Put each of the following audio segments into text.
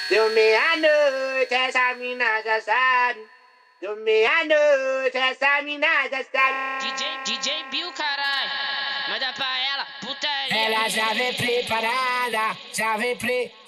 Deu meia-noite, essa mina já sabe. Deu meia-noite, essa mina já sabe. DJ Bill, caralho, manda pra ela, putaria. Ela já vem preparada, já vem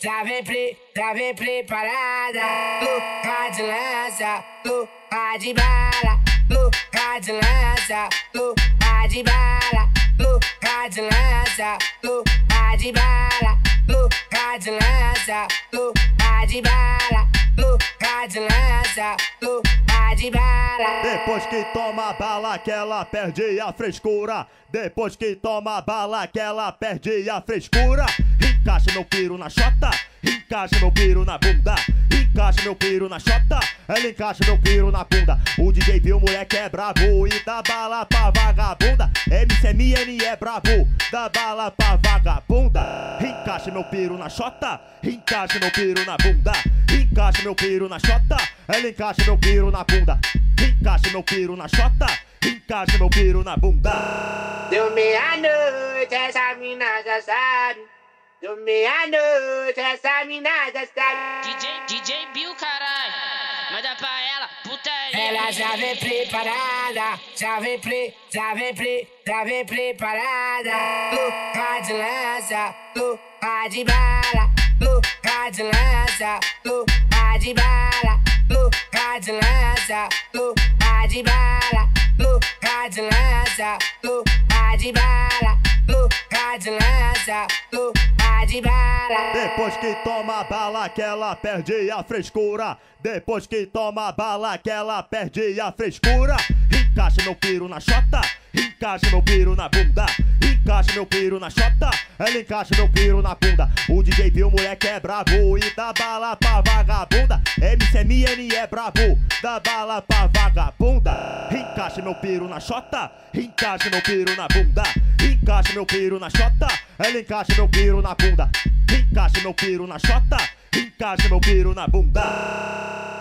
preparada. Louca de lança, louca de bala. Louca de lança, louca de bala. Louca de lança, louca de bala. Louca de lança, louca de bala. Louca de lança, louca de bala. Depois que toma bala que ela perde a frescura. Depois que toma bala que ela perde a frescura. Encaixa meu piro na chota, encaixa meu piro na bunda. Encaixa meu piro na chota, ela encaixa meu piro na bunda. O DJ viu, moleque é brabo e dá bala pra vagabunda. MCMN é brabo, dá bala pra vagabunda. Encaixa meu piro na chota, encaixa meu piro na bunda. Encaixa meu piro na chota, ela encaixa meu piro na bunda. Encaixa meu piro na chota, encaixa meu piro na bunda. Deu meia-noite, essa mina já sabe. Deu meia-noite, essa mina já sabe. DJ Bill, caralho, manda pra ela, putaria. Ela já vem preparada, já vem preparada. Louca de lança, louca de bala. Louca de lança, louca de bala. Louca de lança, louca de bala. Louca de lança, louca de bala. Louca de lança, louca de bala. Depois que toma bala que ela perde a frescura. Depois que toma bala que ela perde a frescura. Encaixa meu piro na chota, encaixa meu piro na bunda. Encaixa meu piro na chota, ela encaixa meu piro na bunda. O DJ viu, moleque é brabo e dá bala pra vagabunda. MCMN é brabo, dá bala pra vagabunda. Encaixa meu piro na chota, encaixa meu piro na bunda. Encaixa meu piro na chota, ela encaixa meu piro na bunda. Encaixa meu piro na chota, encaixa meu piro na bunda.